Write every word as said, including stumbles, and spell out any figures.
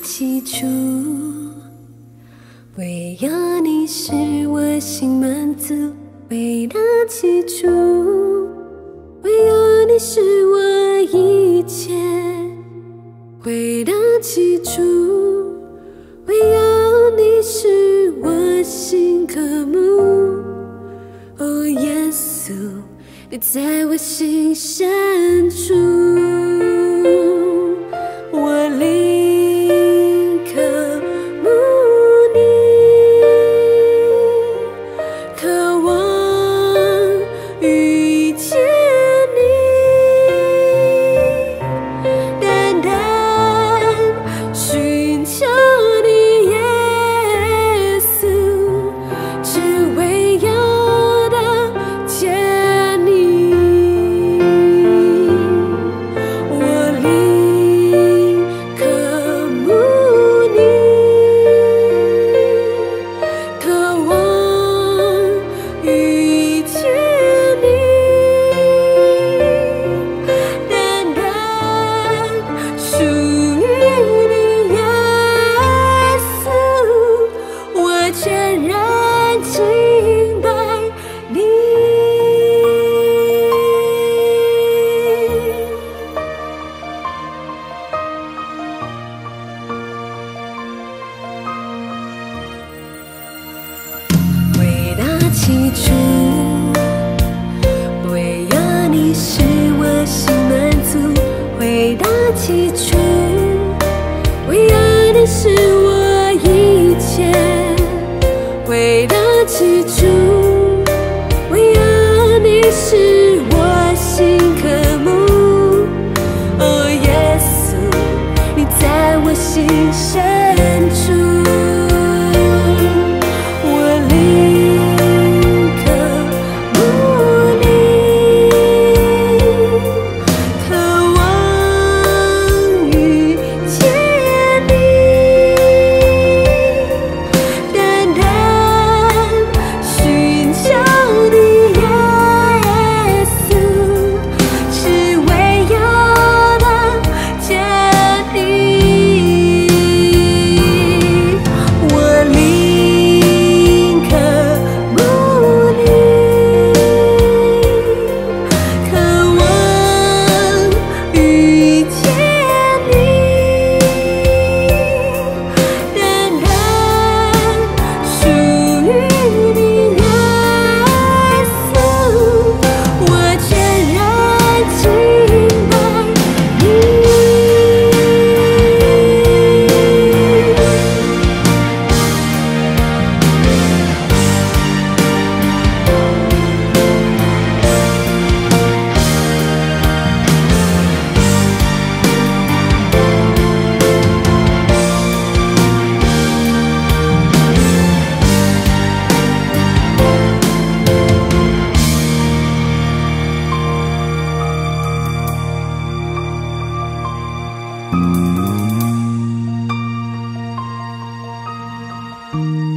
起初，唯有你使我心满足。伟大起初，唯有你使我一切。伟大起初，唯有你使我心渴慕。哦，耶稣，你在我心深处，我灵渴慕你，渴望遇见你，单单寻求你，耶稣，只为有的见你。我灵渴慕你，渴望遇见你，单单属于你，耶稣，我全然敬拜你。伟大起初，唯有你使我心满足。伟大起初，唯有你使我一切。伟大起初，唯有你使我心渴慕。哦，耶稣，你在我心深处，我灵渴慕你，渴望遇见你，单单寻求你，耶稣，只为有的见你。我灵渴慕你，渴望遇见你，单单属于你，耶稣，我全然敬拜你。嗯。